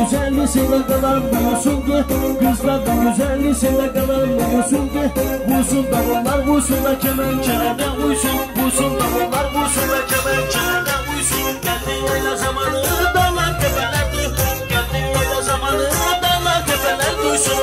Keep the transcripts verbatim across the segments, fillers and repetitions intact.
güzelliği sevda kalan buyursun ki, kızların güzelliği sevda kalan buyursun ki, vursun davullar vursun da kemençelerde uysun, vursun davullar vursun da kemençelerde uysun. Geldi yayla zamanı dağlar tepeler duysun, geldi yayla zamanı dağlar tepeler duysun.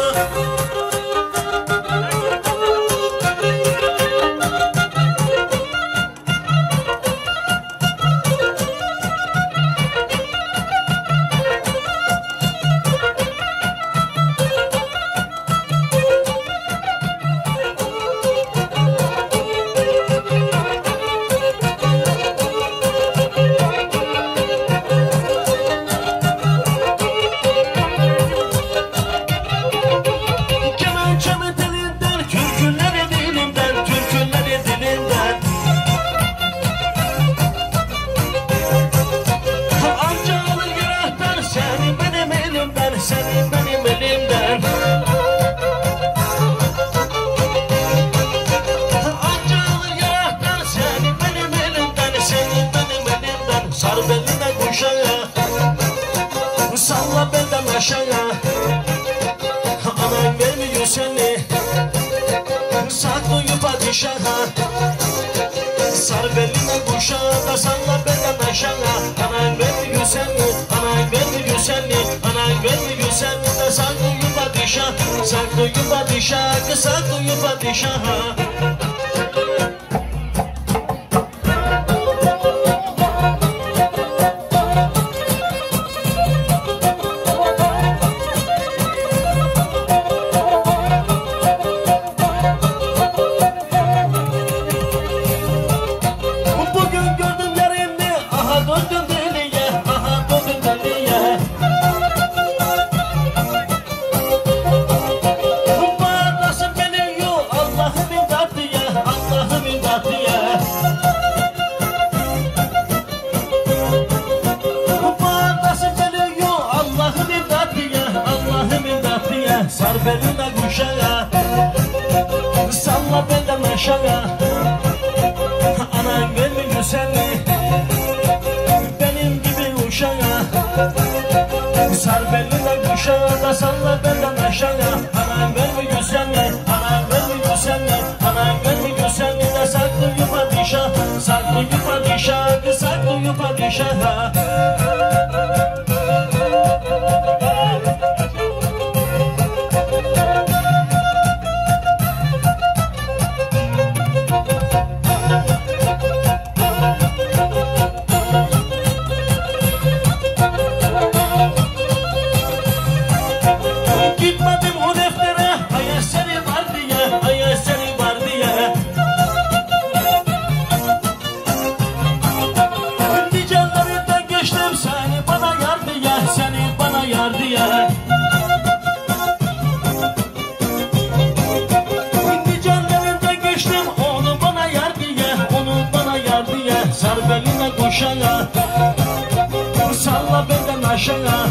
Sar beline kuşağa, salla belden aşağı. Anan vermiyor seni, saklıyor padişaha. Sar beline kuşağa da salla belden aşağı. Anan vermiyor seni, anan vermiyor seni, anan vermiyor seni de saklıyor padişah. Saklıyor padişah, saklıyor padişaha. Sar beline kuşağa, salla belden aşağı. Anan vermiyor seni, benim gibi uşağa. Sar beline kuşağa da salla belden aşağı. Anan vermiyor seni, anan vermiyor seni, anan vermiyor seni de saklıyor padişah. Saklıyor padişah, saklıyor padişaha. Gitmedim o deftere, ay eseri var diye, ay eseri var diye. Nicelerinden geçtim seni bana yar diye, seni bana yar diye. Nicelerinden geçtim onu bana yar diye, onu bana yar diye. Sar beline kuşağa, salla belden aşağı.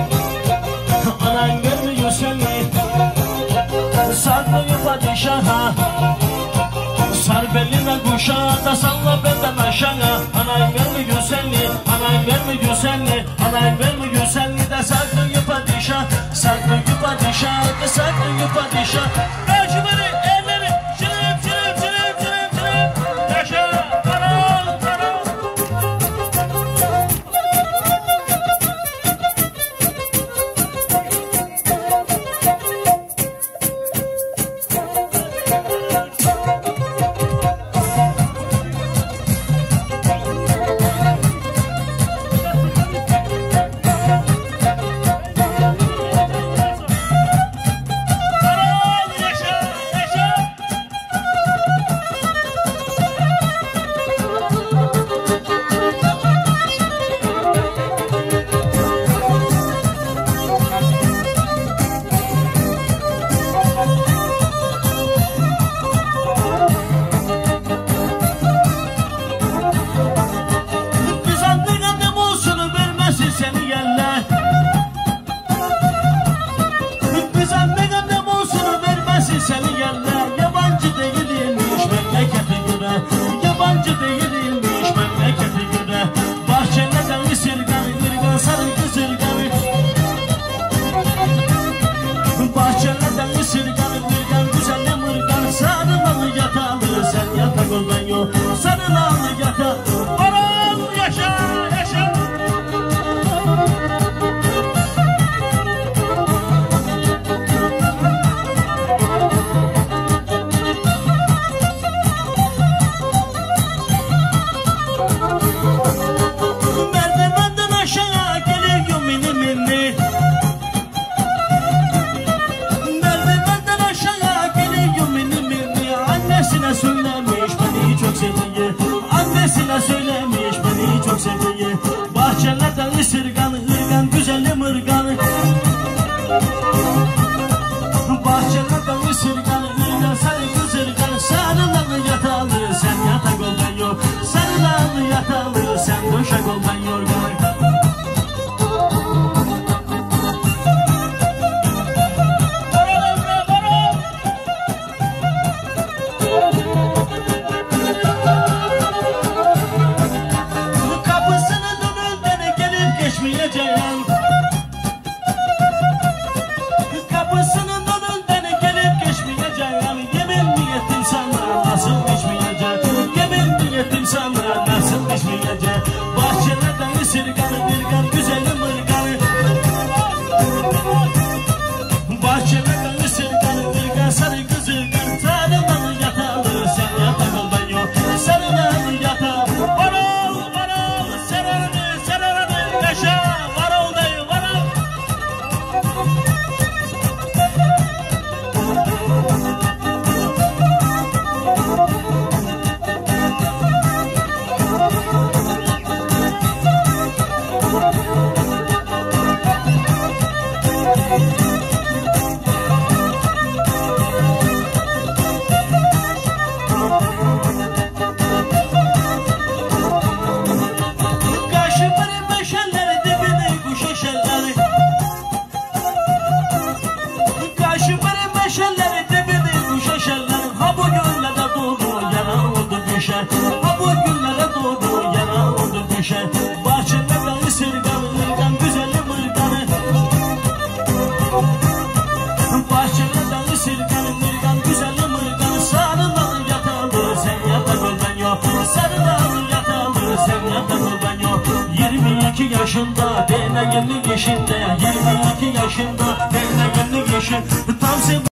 Anan görmüyor seni, saklıyor padişaha. Sar beline kuşağa da salla belden aşağı. Anan görmüyor seni, anan görmüyor seni, anan görmüyor seni de saklıyor padişah. Saklıyor padişah, saklıyor padişah. Karşıları elleri şırım şırım şırım şırım şırım. Yaşa karal karal. Yaşa! geçmeyeceğim. Kapısının önünden gelip geçmeyeceğim. Yemin mi ettim sana nasıl geçmeyeceğim? Yemin mi ettim sana nasıl geçmeyeceğim? Bahçelerden ısırganı dirgan güzelim ırganı. Bahçelerden ısırganı dirgan sarı kızırgan. Sarılan yatağı sen yatak ben yok. Sarılan yatağı varol varol sararını sararını yaşa varol dey varol. Şelleri dibini kuşaşırlar. Ha bu günlere doğdu yana oldu düşer. Ha bu günlere doğdu yana oldu düşer. Bahçelerden ısırgan ırgan güzelim ırganı. Bahçelerden ısırgan ırgan güzelim ırganı. Sarılan yatağı sen yatak ol ben yok. Sarılan yatağı sen yatak ol ben yok. Yirmi iki yaşında değnegenlik işinde. Yirmi iki yaşında değnegenlik işinde. Tam